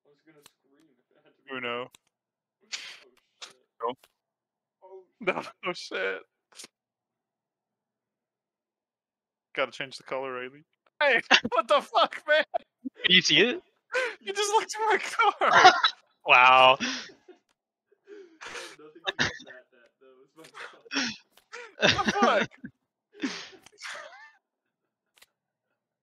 I was gonna scream if it had to be. Uno. Oh shit. No. Oh No, oh shit. Gotta change the color, Rayleigh. Hey, what the fuck, man? Can you see it? You just looked at my card. Wow. I had nothing to combat that though. It's my fault. What the fuck?